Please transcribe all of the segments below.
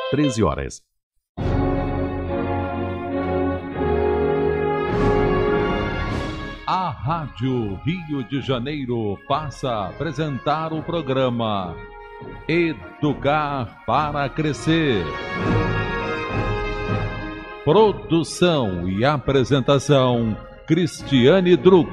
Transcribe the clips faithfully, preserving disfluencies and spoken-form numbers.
treze horas. A Rádio Rio de Janeiro passa a apresentar o programa Educar para Crescer. Produção e apresentação, Cristiane Drux.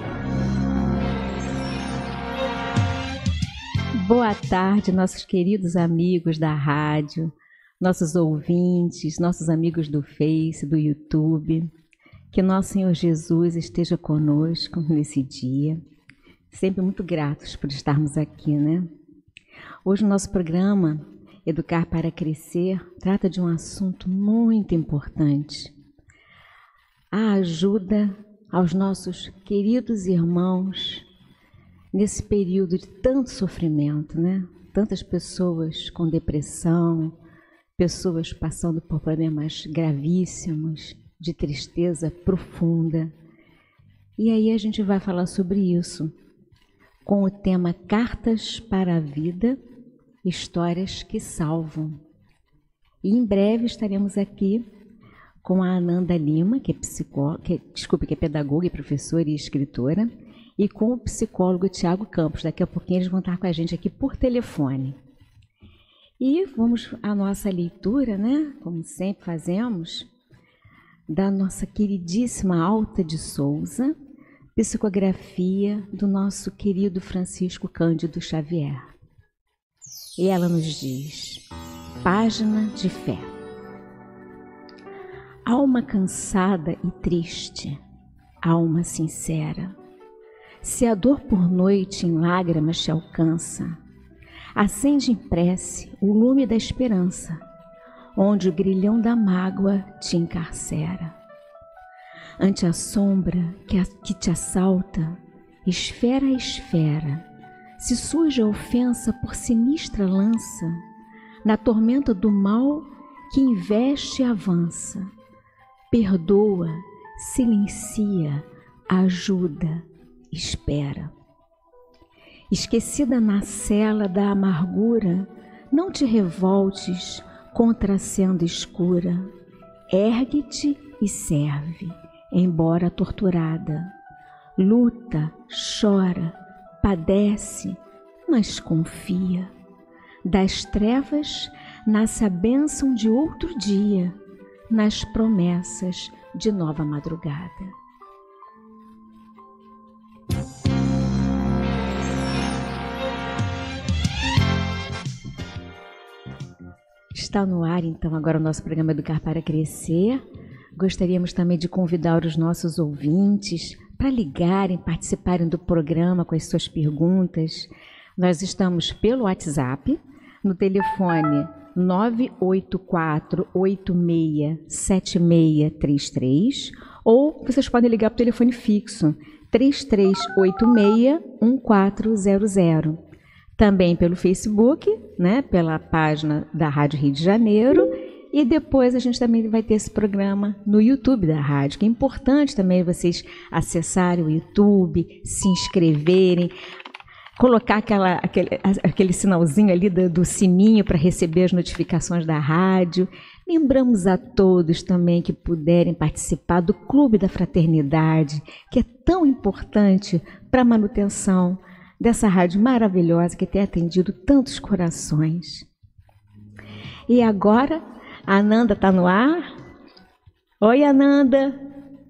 Boa tarde, nossos queridos amigos da rádio, nossos ouvintes, nossos amigos do Face, do YouTube. Que nosso Senhor Jesus esteja conosco nesse dia. Sempre muito gratos por estarmos aqui, né? Hoje o nosso programa, Educar para Crescer, trata de um assunto muito importante. A ajuda aos nossos queridos irmãos nesse período de tanto sofrimento, né? Tantas pessoas com depressão, pessoas passando por problemas gravíssimos, de tristeza profunda. E aí a gente vai falar sobre isso, com o tema Cartas para a Vida, Histórias que Salvam. E em breve estaremos aqui com a Ananda Lima, que é psicóloga, que, desculpe, que é pedagoga e professora e escritora, e com o psicólogo Tiago Campos. Daqui a pouquinho eles vão estar com a gente aqui por telefone. E vamos à nossa leitura, né? Como sempre fazemos, da nossa queridíssima Alta de Souza, psicografia do nosso querido Francisco Cândido Xavier. E ela nos diz, página de fé. Alma cansada e triste, alma sincera, se a dor por noite em lágrimas te alcança, acende em prece o lume da esperança, onde o grilhão da mágoa te encarcera. Ante a sombra que, a, que te assalta, esfera a esfera, se surge a ofensa por sinistra lança, na tormenta do mal que investe e avança, perdoa, silencia, ajuda, espera. Esquecida na cela da amargura, não te revoltes contra a senda escura, ergue-te e serve, embora torturada. Luta, chora, padece, mas confia. Das trevas nasce a bênção de outro dia, nas promessas de nova madrugada. Está no ar, então, agora o nosso programa Educar para Crescer. Gostaríamos também de convidar os nossos ouvintes para ligarem, participarem do programa com as suas perguntas. Nós estamos pelo WhatsApp, no telefone nove oito quatro, oito seis, sete seis três três, ou vocês podem ligar para o telefone fixo três três oito seis, um quatro zero zero. Também pelo Facebook, né, pela página da Rádio Rio de Janeiro, e depois a gente também vai ter esse programa no YouTube da rádio, que é importante também vocês acessarem o YouTube, se inscreverem, colocar aquela, aquele, aquele sinalzinho ali do, do sininho para receber as notificações da rádio. Lembramos a todos também que puderem participar do Clube da Fraternidade, que é tão importante para a manutenção dessa rádio maravilhosa que tem atendido tantos corações. E agora, a Ananda está no ar. Oi, Ananda.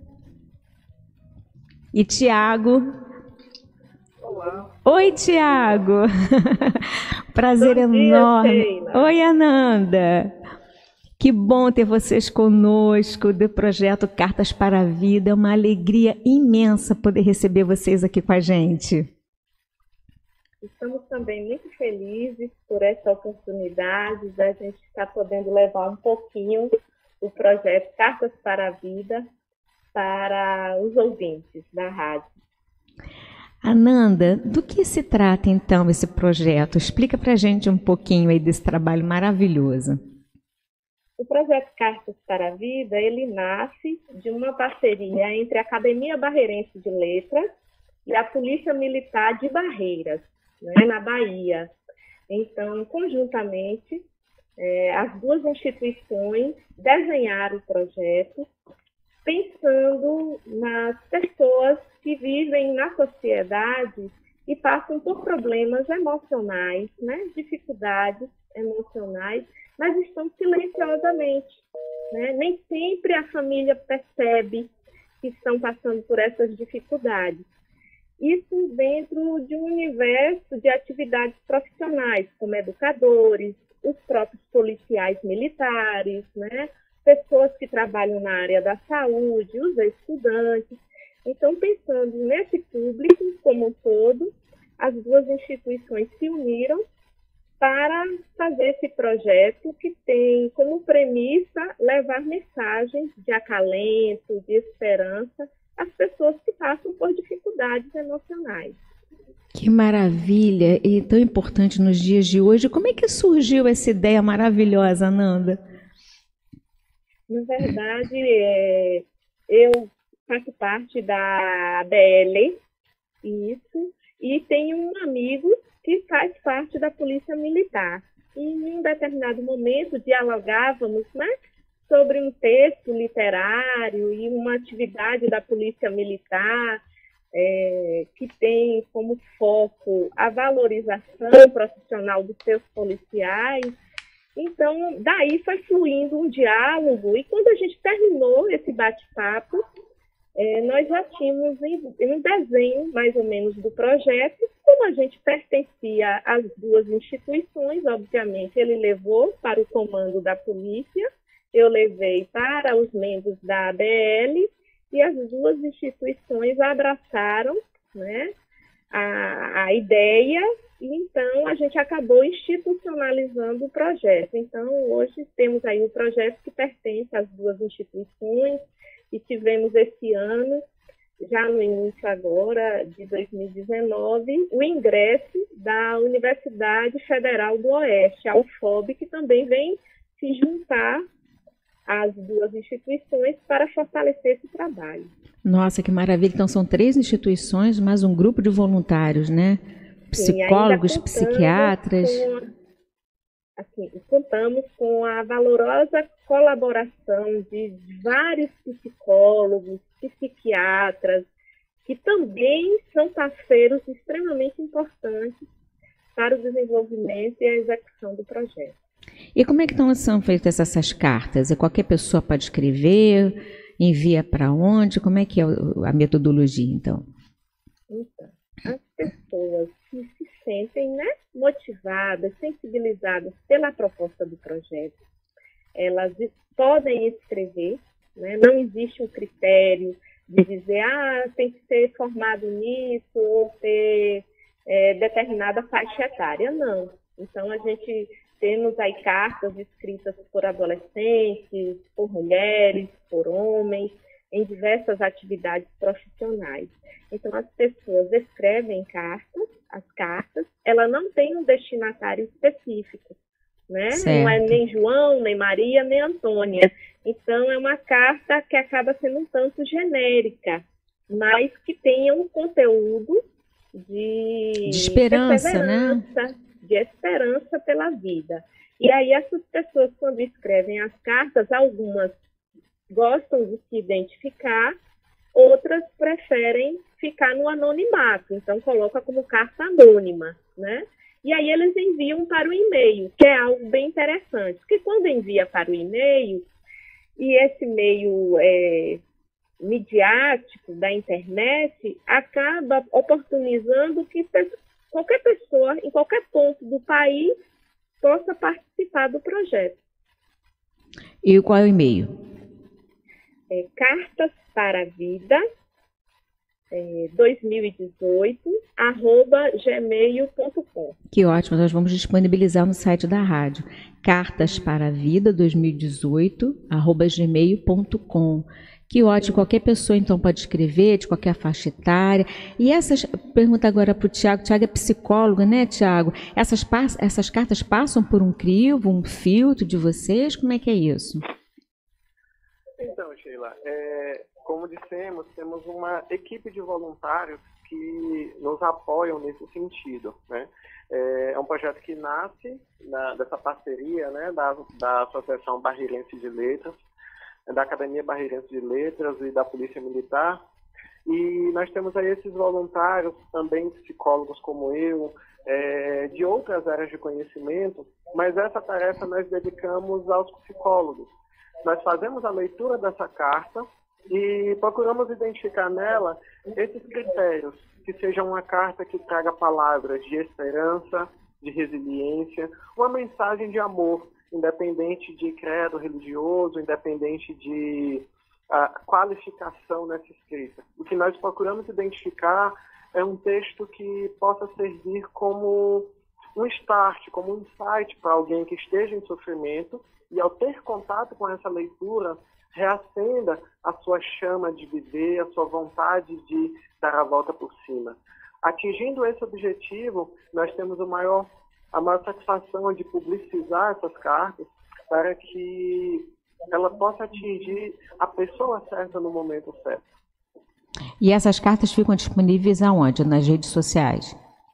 E Tiago. Olá. Oi, Tiago. Prazer Bom dia, enorme. Sheila. Oi, Ananda. Que bom ter vocês conosco do projeto Cartas para a Vida. É uma alegria imensa poder receber vocês aqui com a gente. Estamos também muito felizes por essa oportunidade da gente estar podendo levar um pouquinho o projeto Cartas para a Vida para os ouvintes da rádio. Ananda, do que se trata então esse projeto? Explica para a gente um pouquinho aí desse trabalho maravilhoso. O projeto Cartas para a Vida, ele nasce de uma parceria entre a Academia Barreirense de Letras e a Polícia Militar de Barreiras, né, na Bahia. Então, conjuntamente, É, as duas instituições desenharam o projeto pensando nas pessoas que vivem na sociedade e passam por problemas emocionais, né, dificuldades emocionais, mas estão silenciosamente, né? Nem sempre a família percebe que estão passando por essas dificuldades. Isso dentro de um universo de atividades profissionais, como educadores, os próprios policiais militares, né? Pessoas que trabalham na área da saúde, os estudantes. Então, pensando nesse público como um todo, as duas instituições se uniram para fazer esse projeto que tem como premissa levar mensagens de acalento, de esperança às pessoas que passam por dificuldades emocionais. Que maravilha e tão importante nos dias de hoje. Como é que surgiu essa ideia maravilhosa, Nanda? Na verdade, é, eu faço parte da A B L, isso, e tenho um amigo que faz parte da Polícia Militar. E em um determinado momento dialogávamos, né, sobre um texto literário e uma atividade da Polícia Militar é, que tem como foco a valorização profissional dos seus policiais. Então, daí foi fluindo um diálogo, e quando a gente terminou esse bate-papo, é, nós já tínhamos um desenho, mais ou menos, do projeto. Como a gente pertencia às duas instituições, obviamente, ele levou para o comando da polícia, eu levei para os membros da A B L, e as duas instituições abraçaram, né, a, a ideia, e então a gente acabou institucionalizando o projeto. Então, hoje temos aí um projeto que pertence às duas instituições, e tivemos esse ano, já no início agora de dois mil e dezenove, o ingresso da Universidade Federal do Oeste, a U F O B, que também vem se juntar às duas instituições para fortalecer esse trabalho. Nossa, que maravilha! Então são três instituições, mais um grupo de voluntários, né? Psicólogos, Sim, psiquiatras. Com, assim, contamos com a valorosa colaboração de vários psicólogos, psiquiatras, que também são parceiros extremamente importantes para o desenvolvimento e a execução do projeto. E como é que estão, são feitas essas cartas? Qualquer pessoa pode escrever? Envia para onde? Como é que é a metodologia, então? Então, as pessoas que se sentem, né, motivadas, sensibilizadas pela proposta do projeto, elas podem escrever, né? Não existe um critério de dizer, ah, tem que ser formado nisso ou ter é, determinada faixa etária, não. Então, a gente temos aí cartas escritas por adolescentes, por mulheres, por homens, em diversas atividades profissionais. Então, as pessoas escrevem cartas, as cartas, ela não tem um destinatário específico, né? Não é nem João, nem Maria, nem Antônia. Então, é uma carta que acaba sendo um tanto genérica, mas que tenha um conteúdo de, de esperança, né? De esperança pela vida. E aí, essas pessoas, quando escrevem as cartas, algumas gostam de se identificar, outras preferem ficar no anonimato, então coloca como carta anônima, né? E aí eles enviam para o e-mail, que é algo bem interessante, porque quando envia para o e-mail, e esse meio é, midiático da internet acaba oportunizando que qualquer pessoa, em qualquer ponto do país, possa participar do projeto. E qual é o e-mail? É, cartas para a vida é, dois mil e dezoito arroba gmail ponto com. Que ótimo, nós vamos disponibilizar no site da rádio. Cartas para a vida dois mil e dezoito arroba gmail ponto com. Que ótimo, qualquer pessoa então pode escrever, de qualquer faixa etária. E essas, pergunta agora para o Tiago, Tiago é psicólogo, né, Tiago? Essas, essas cartas passam por um crivo, um filtro de vocês? Como é que é isso? Então, Sheila, é, como dissemos, temos uma equipe de voluntários que nos apoiam nesse sentido, né? É um projeto que nasce na, dessa parceria, né, da, da Associação Barreirense de Letras, da Academia Barreirense de Letras e da Polícia Militar. E nós temos aí esses voluntários, também psicólogos como eu, é, de outras áreas de conhecimento, mas essa tarefa nós dedicamos aos psicólogos. Nós fazemos a leitura dessa carta e procuramos identificar nela esses critérios, que seja uma carta que traga palavras de esperança, de resiliência, uma mensagem de amor, independente de credo religioso, independente de uh, qualificação nessa escrita. O que nós procuramos identificar é um texto que possa servir como um start, como um insight para alguém que esteja em sofrimento e, ao ter contato com essa leitura, reacenda a sua chama de viver, a sua vontade de dar a volta por cima. Atingindo esse objetivo, nós temos o maior, a maior satisfação de publicizar essas cartas para que ela possa atingir a pessoa certa no momento certo. E essas cartas ficam disponíveis aonde? Nas redes sociais?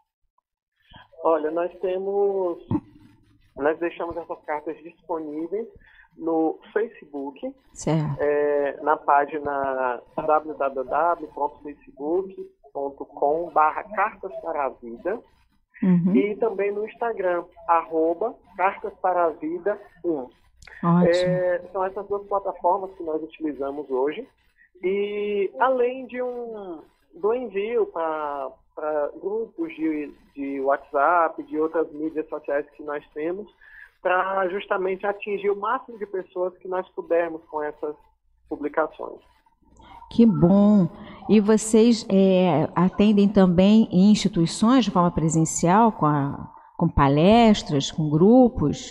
Olha, nós temos, nós deixamos essas cartas disponíveis no Facebook, é, na página w w w ponto facebook ponto com barra cartas para a vida, uhum. E também no Instagram, arroba cartas para a vida um. É, são essas duas plataformas que nós utilizamos hoje, e além de um do envio para para grupos de, de WhatsApp, de outras mídias sociais que nós temos, para justamente atingir o máximo de pessoas que nós pudermos com essas publicações. Que bom! E vocês é, atendem também em instituições de forma presencial, com, a, com palestras, com grupos?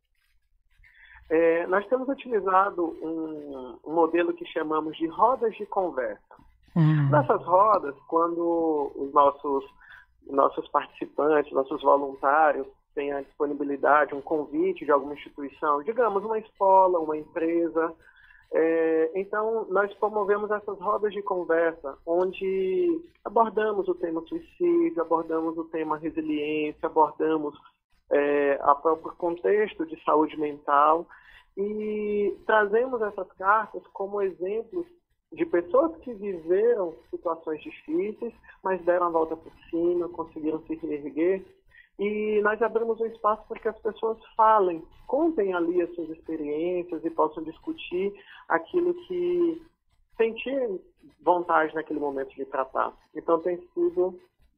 É, nós temos utilizado um, um modelo que chamamos de rodas de conversa. Ah. Nessas rodas, quando os nossos, nossos participantes, nossos voluntários, tem a disponibilidade, um convite de alguma instituição, digamos, uma escola, uma empresa. É, então, nós promovemos essas rodas de conversa, onde abordamos o tema suicídio, abordamos o tema resiliência, abordamos é, o próprio contexto de saúde mental e trazemos essas cartas como exemplos de pessoas que viveram situações difíceis, mas deram a volta por cima, conseguiram se reerguer. E nós abrimos um espaço para que as pessoas falem, contem ali as suas experiências e possam discutir aquilo que sentirem vontade naquele momento de tratar. Então tem sido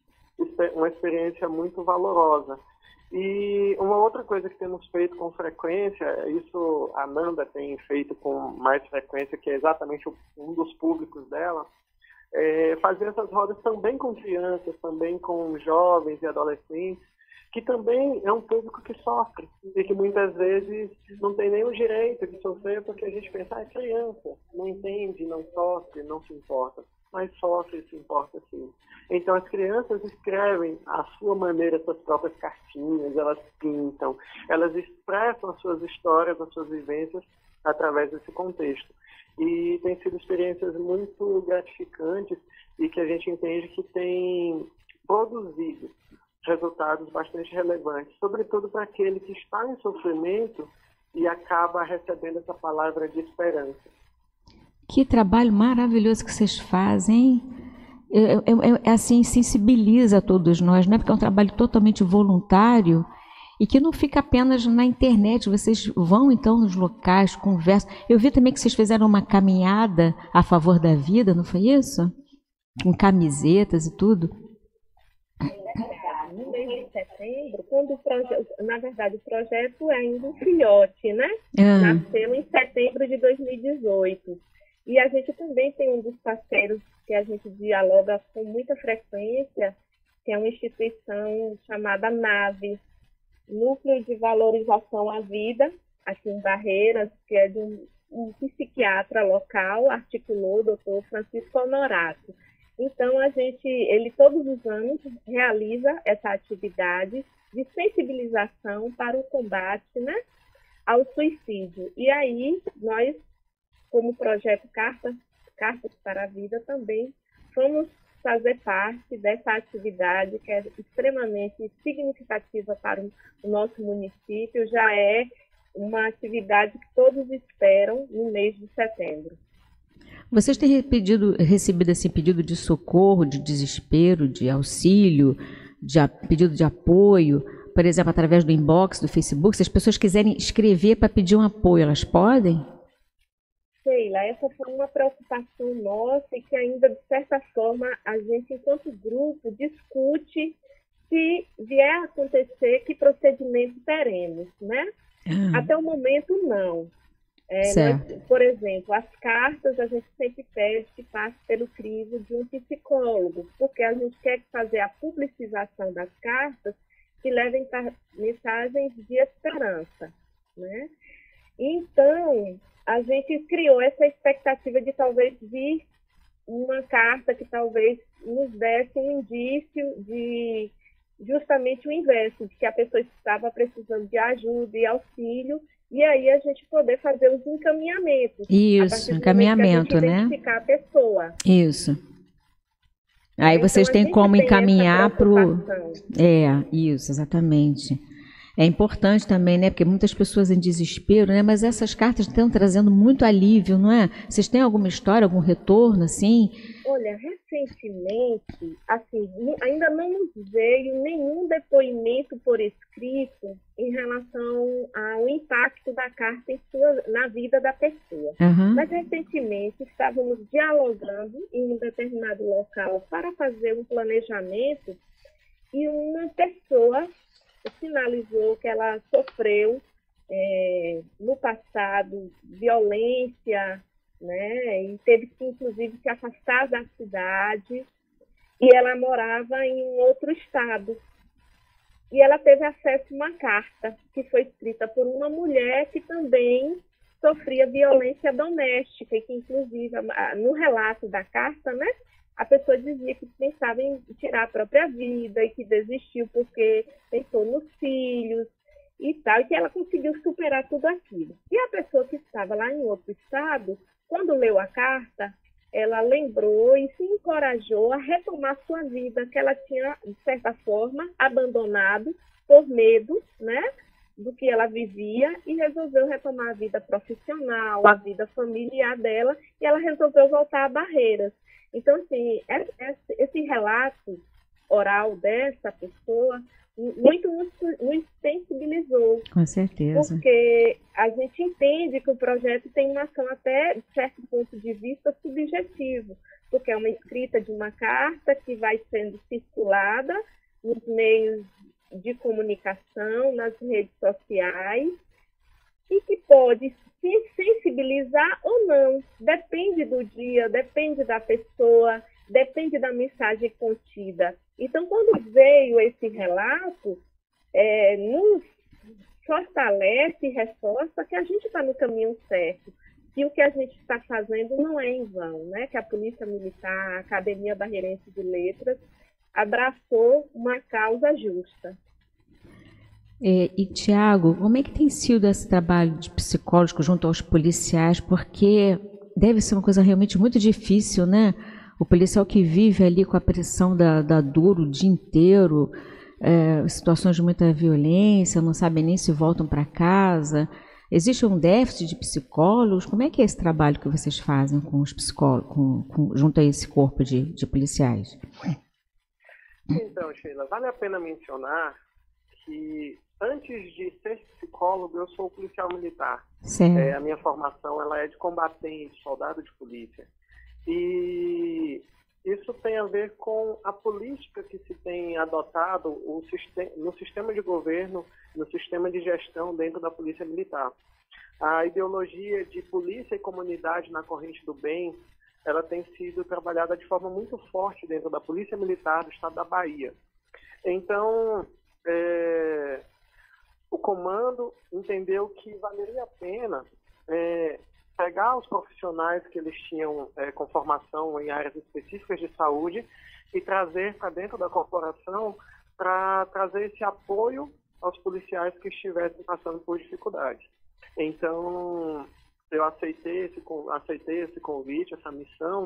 uma experiência muito valorosa. E uma outra coisa que temos feito com frequência, isso a Nanda tem feito com mais frequência, que é exatamente um dos públicos dela, é fazer essas rodas também com crianças, também com jovens e adolescentes, que também é um público que sofre e que muitas vezes não tem nem o direito de sofrer, porque a gente pensa, ah, é criança, não entende, não sofre, não se importa, mas sofre e se importa sim. Então as crianças escrevem à sua maneira suas próprias cartinhas, elas pintam, elas expressam as suas histórias, as suas vivências através desse contexto. E tem sido experiências muito gratificantes e que a gente entende que tem produzido resultados bastante relevantes, sobretudo para aquele que está em sofrimento e acaba recebendo essa palavra de esperança. Que trabalho maravilhoso que vocês fazem, é, é, é, assim, sensibiliza todos nós, né? Porque é um trabalho totalmente voluntário e que não fica apenas na internet, vocês vão então nos locais, conversam. Eu vi também que vocês fizeram uma caminhada a favor da vida, não foi isso? Com camisetas e tudo. No mês de setembro, quando o projeto, na verdade, o projeto é ainda um filhote, né? Ah. Nasceu em setembro de dois mil e dezoito. E a gente também tem um dos parceiros que a gente dialoga com muita frequência, que é uma instituição chamada NAVE, Núcleo de Valorização à Vida, aqui em Barreiras, que é de um, um psiquiatra local, articulou o doutor Francisco Honorato. Então, a gente, ele todos os anos realiza essa atividade de sensibilização para o combate, né, ao suicídio. E aí, nós, como projeto Cartas, Cartas para a Vida, também fomos fazer parte dessa atividade que é extremamente significativa para o nosso município. Já é uma atividade que todos esperam no mês de setembro. Vocês têm pedido, recebido esse pedido de socorro, de desespero, de auxílio, de a, pedido de apoio, por exemplo, através do inbox do Facebook? Se as pessoas quiserem escrever para pedir um apoio, elas podem? Sheila, essa foi uma preocupação nossa e que ainda, de certa forma, a gente, enquanto grupo, discute se vier a acontecer, que procedimento teremos, né? Ah. Até o momento, não. É, nós, por exemplo, as cartas a gente sempre pede que passe pelo crivo de um psicólogo, porque a gente quer fazer a publicização das cartas que levem mensagens de esperança, né? Então, a gente criou essa expectativa de talvez vir uma carta que talvez nos desse um indício de justamente o inverso, de que a pessoa estava precisando de ajuda e auxílio, e aí a gente poder fazer os encaminhamentos. Isso, encaminhamento, né? Identificar a pessoa. Isso. Aí então, vocês têm como tem encaminhar para o... É, isso, exatamente. É importante também, né? Porque muitas pessoas em desespero, né? Mas essas cartas estão trazendo muito alívio, não é? Vocês têm alguma história, algum retorno, assim? Olha, recentemente, assim, ainda não nos veio nenhum depoimento por escrito em relação ao impacto da carta em sua, na vida da pessoa. Uhum. Mas, recentemente, estávamos dialogando em um determinado local para fazer um planejamento e uma pessoa sinalizou que ela sofreu é, no passado violência, né, e teve que, inclusive, se afastar da cidade, e ela morava em um outro estado. E ela teve acesso a uma carta que foi escrita por uma mulher que também sofria violência doméstica, e que, inclusive, no relato da carta, né, a pessoa dizia que pensava em tirar a própria vida e que desistiu porque pensou nos filhos e tal, e que ela conseguiu superar tudo aquilo. E a pessoa que estava lá em outro estado, quando leu a carta, ela lembrou e se encorajou a retomar sua vida, que ela tinha, de certa forma, abandonado por medo, né, do que ela vivia, e resolveu retomar a vida profissional, a vida familiar dela, e ela resolveu voltar a Barreiras. Então, assim, esse relato oral dessa pessoa muito nos, nos sensibilizou. Com certeza. Porque a gente entende que o projeto tem uma ação até, de certo ponto de vista, subjetivo, porque é uma escrita de uma carta que vai sendo circulada nos meios de comunicação, nas redes sociais, e que pode se sensibilizar ou não. Depende do dia, depende da pessoa, depende da mensagem contida. Então, quando veio esse relato, é, nos fortalece e reforça que a gente está no caminho certo, que o que a gente está fazendo não é em vão, né? Que a Polícia Militar, a Academia Barreirense de Letras, abraçou uma causa justa. É, e, Tiago, como é que tem sido esse trabalho de psicólogo junto aos policiais? Porque deve ser uma coisa realmente muito difícil, né? O policial que vive ali com a pressão da, da dor o dia inteiro, é, situações de muita violência, não sabem nem se voltam para casa. Existe um déficit de psicólogos? Como é que é esse trabalho que vocês fazem com os psicólogos, com, com, junto a esse corpo de, de policiais? Então, Sheila, vale a pena mencionar que antes de ser psicólogo, eu sou policial militar. É, a minha formação ela é de combatente, soldado de polícia. E isso tem a ver com a política que se tem adotado o sistema, no sistema de governo, no sistema de gestão dentro da Polícia Militar. A ideologia de polícia e comunidade na corrente do bem, ela tem sido trabalhada de forma muito forte dentro da Polícia Militar do Estado da Bahia. Então, é, o comando entendeu que valeria a pena é, pegar os profissionais que eles tinham é, com formação em áreas específicas de saúde e trazer para dentro da corporação para trazer esse apoio aos policiais que estivessem passando por dificuldade. Então, eu aceitei esse, aceitei esse convite, essa missão,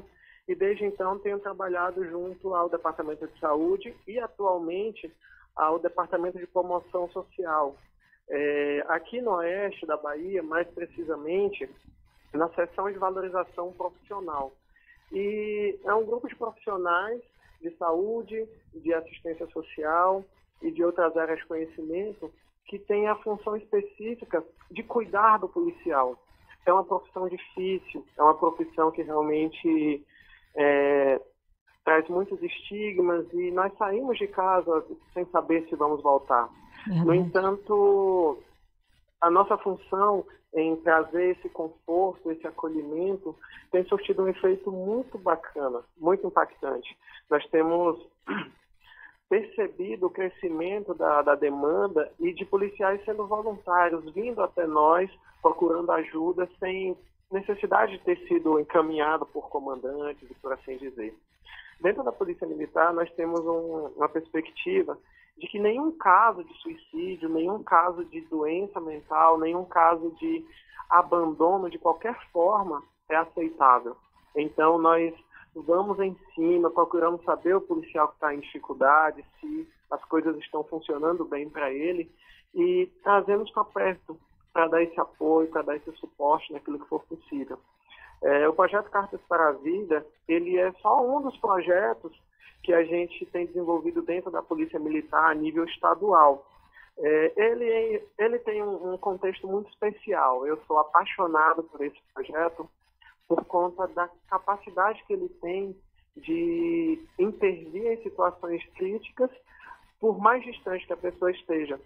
e desde então tenho trabalhado junto ao Departamento de Saúde e atualmente ao Departamento de Promoção Social. É, aqui no oeste da Bahia, mais precisamente, na seção de valorização profissional. E é um grupo de profissionais de saúde, de assistência social e de outras áreas de conhecimento que tem a função específica de cuidar do policial. É uma profissão difícil, é uma profissão que realmente é, traz muitos estigmas e nós saímos de casa sem saber se vamos voltar. Uhum. No entanto, a nossa função em trazer esse conforto, esse acolhimento, tem surtido um efeito muito bacana, muito impactante. Nós temos percebido o crescimento da, da demanda e de policiais sendo voluntários, vindo até nós, procurando ajuda, sem necessidade de ter sido encaminhado por comandantes, por assim dizer. Dentro da Polícia Militar, nós temos um, uma perspectiva de que nenhum caso de suicídio, nenhum caso de doença mental, nenhum caso de abandono de qualquer forma é aceitável. Então, nós vamos em cima, procuramos saber o policial que está em dificuldade, se as coisas estão funcionando bem para ele e trazemos para perto para dar esse apoio, para dar esse suporte naquilo que for possível. É, o projeto Cartas para a Vida, ele é só um dos projetos que a gente tem desenvolvido dentro da Polícia Militar a nível estadual. É, ele, ele tem um, um contexto muito especial. Eu sou apaixonado por esse projeto por conta da capacidade que ele tem de intervir em situações críticas, por mais distante que a pessoa esteja.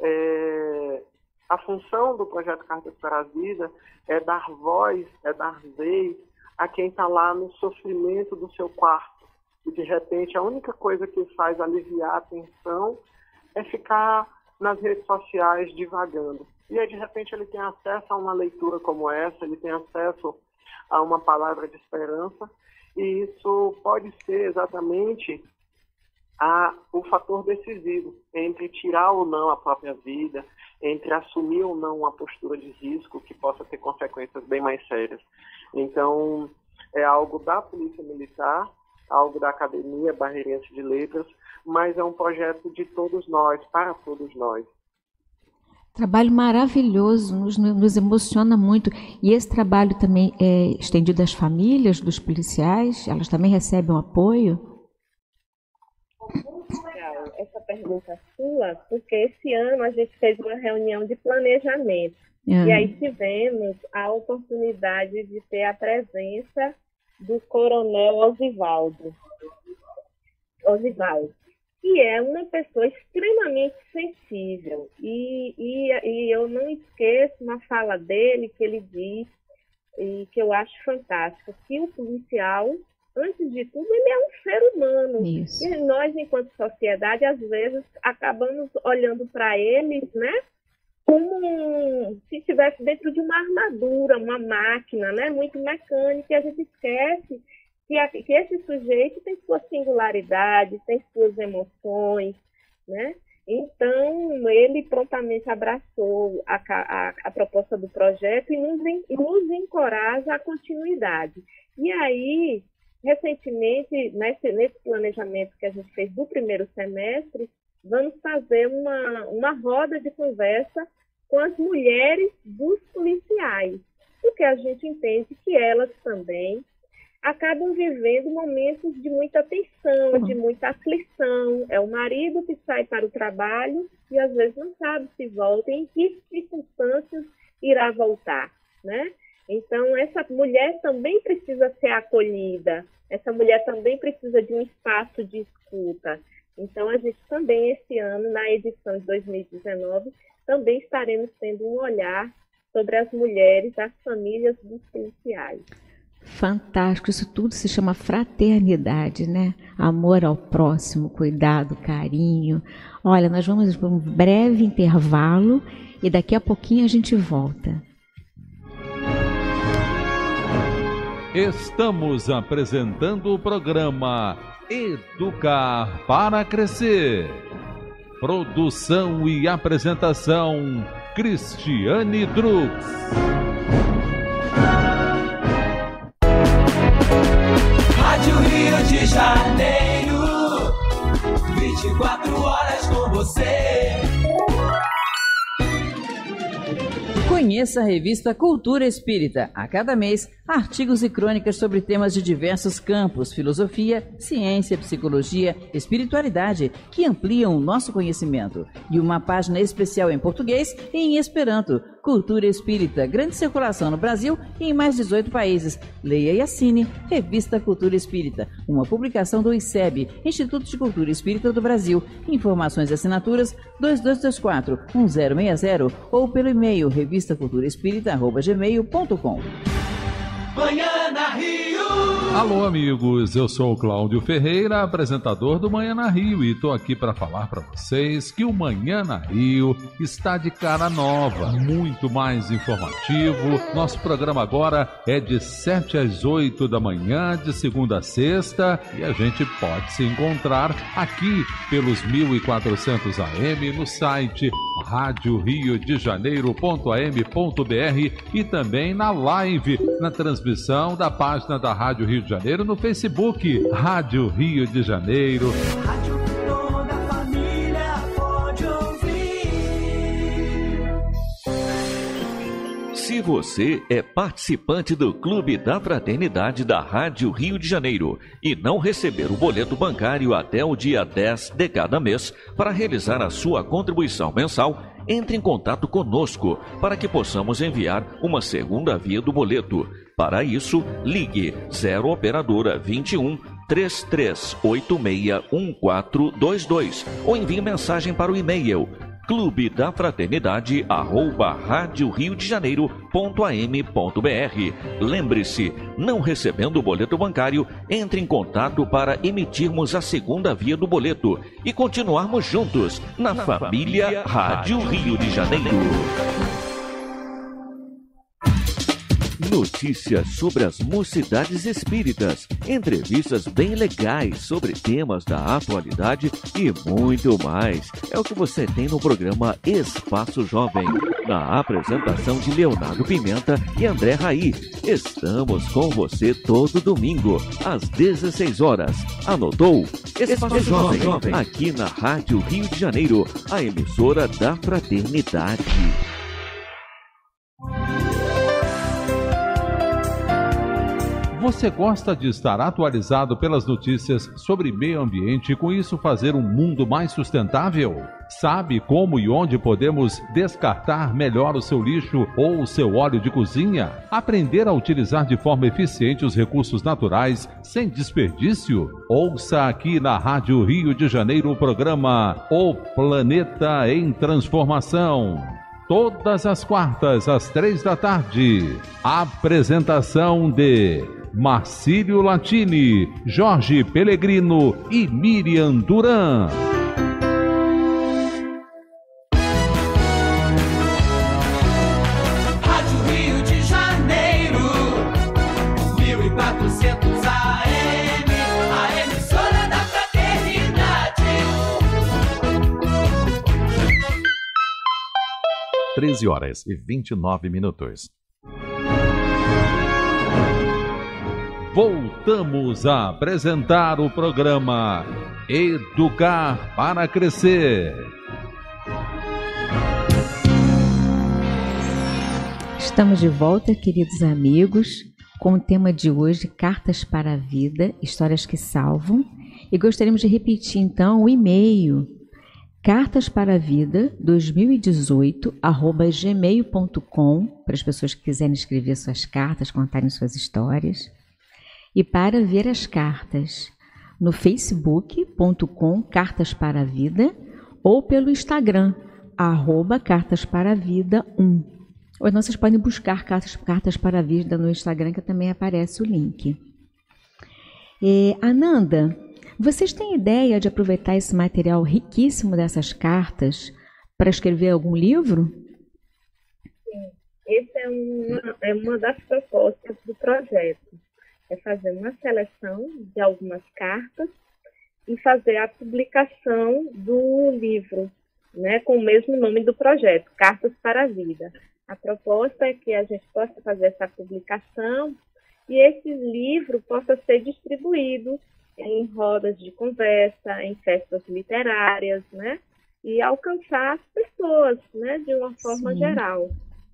É, a função do projeto Cartas para a Vida é dar voz, é dar vez a quem está lá no sofrimento do seu quarto. E, de repente, a única coisa que faz aliviar a tensão é ficar nas redes sociais divagando. E aí, de repente, ele tem acesso a uma leitura como essa, ele tem acesso a uma palavra de esperança, e isso pode ser exatamente a, o fator decisivo entre tirar ou não a própria vida, entre assumir ou não uma postura de risco que possa ter consequências bem mais sérias. Então, é algo da Polícia Militar, algo da Academia Barreirense de Letras, mas é um projeto de todos nós, para todos nós. Trabalho maravilhoso, nos, nos emociona muito. E esse trabalho também é estendido às famílias dos policiais? Elas também recebem um apoio? Legal essa pergunta sua, porque esse ano a gente fez uma reunião de planejamento. Ah. E aí tivemos a oportunidade de ter a presença do Coronel Osivaldo. Osivaldo. Que é uma pessoa extremamente sensível. E, e, e eu não esqueço uma fala dele que ele diz, e que eu acho fantástica, que o policial, antes de tudo, ele é um ser humano. Isso. E nós, enquanto sociedade, às vezes, acabamos olhando para eles, né, como se estivesse dentro de uma armadura, uma máquina, né, muito mecânica, e a gente esquece que, a, que esse sujeito tem sua singularidade, tem suas emoções, né? Então, ele prontamente abraçou a, a, a proposta do projeto e nos, nos encoraja à continuidade. E aí, recentemente, nesse, nesse planejamento que a gente fez do primeiro semestre, vamos fazer uma, uma roda de conversa com as mulheres dos policiais, porque a gente entende que elas também acabam vivendo momentos de muita tensão, de muita aflição. É o marido que sai para o trabalho e às vezes não sabe se volta, em que circunstâncias irá voltar, né? Então, essa mulher também precisa ser acolhida, essa mulher também precisa de um espaço de escuta. Então, a gente também, esse ano, na edição de dois mil e dezenove, também estaremos tendo um olhar sobre as mulheres, as famílias dos policiais. Fantástico, isso tudo se chama fraternidade, né? Amor ao próximo, cuidado, carinho. Olha, nós vamos para um breve intervalo e daqui a pouquinho a gente volta. Estamos apresentando o programa Educar para Crescer. Produção e apresentação, Cristiane Drux. Rádio Rio de Janeiro, vinte e quatro horas com você. Conheça a revista Cultura Espírita. A cada mês, artigos e crônicas sobre temas de diversos campos, filosofia, ciência, psicologia, espiritualidade, que ampliam o nosso conhecimento. E uma página especial em português e em esperanto. Cultura Espírita, grande circulação no Brasil e em mais dezoito países. Leia e assine Revista Cultura Espírita, uma publicação do I C E B, Instituto de Cultura Espírita do Brasil. Informações e assinaturas dois dois dois quatro, um zero seis zero ou pelo e-mail revista cultura espírita arroba gmail ponto com. Manhã na Rio. Alô, amigos, eu sou o Cláudio Ferreira, apresentador do Manhã na Rio, e estou aqui para falar para vocês que o Manhã na Rio está de cara nova, muito mais informativo. Nosso programa agora é de sete às oito da manhã, de segunda a sexta, e a gente pode se encontrar aqui pelos mil e quatrocentos A M no site rádio rio de janeiro ponto a m ponto b r e também na live, na transmissão da página da Rádio Rio de Janeiro no Facebook, Rádio Rio de Janeiro. Rádio que toda a família pode ouvir. Se você é participante do Clube da Fraternidade da Rádio Rio de Janeiro e não receber o boleto bancário até o dia dez de cada mês para realizar a sua contribuição mensal, entre em contato conosco para que possamos enviar uma segunda via do boleto. Para isso, ligue zero operadora vinte e um, três três oito seis, um quatro dois dois ou envie mensagem para o e-mail clube da fraternidade arroba rádio rio de janeiro ponto a m ponto b r. Lembre-se, não recebendo o boleto bancário, entre em contato para emitirmos a segunda via do boleto e continuarmos juntos na, na família, família Rádio Rio de Janeiro. Notícias sobre as mocidades espíritas, entrevistas bem legais sobre temas da atualidade e muito mais. É o que você tem no programa Espaço Jovem, na apresentação de Leonardo Pimenta e André Raí. Estamos com você todo domingo, às dezesseis horas. Anotou? Espaço Jovem, aqui na Rádio Rio de Janeiro, a emissora da Fraternidade. Você gosta de estar atualizado pelas notícias sobre meio ambiente e com isso fazer um mundo mais sustentável? Sabe como e onde podemos descartar melhor o seu lixo ou o seu óleo de cozinha? Aprender a utilizar de forma eficiente os recursos naturais sem desperdício? Ouça aqui na Rádio Rio de Janeiro o programa O Planeta em Transformação. Todas as quartas, às três da tarde. Apresentação de Marcílio Latini, Jorge Pellegrino e Miriam Duran. Rádio Rio de Janeiro, mil e quatrocentos A M, a emissora da Fraternidade. treze horas e vinte e nove minutos. Voltamos a apresentar o programa Educar para Crescer. Estamos de volta, queridos amigos, com o tema de hoje, Cartas para a Vida, Histórias que Salvam. E gostaríamos de repetir, então, o e-mail cartas para a vida dois mil e dezoito arroba gmail ponto com, para as pessoas que quiserem escrever suas cartas, contarem suas histórias. E para ver as cartas no facebook ponto com Cartas para a Vida ou pelo Instagram, arroba Cartas para a Vida um. Ou então vocês podem buscar Cartas, Cartas para a Vida no Instagram, que também aparece o link. E, Ananda, vocês têm ideia de aproveitar esse material riquíssimo dessas cartas para escrever algum livro? Sim, essa é uma, é uma das propostas do projeto. É fazer uma seleção de algumas cartas e fazer a publicação do livro, né, com o mesmo nome do projeto, Cartas para a Vida. A proposta é que a gente possa fazer essa publicação e esse livro possa ser distribuído em rodas de conversa, em festas literárias, né? E alcançar as pessoas, né? De uma forma Sim. geral.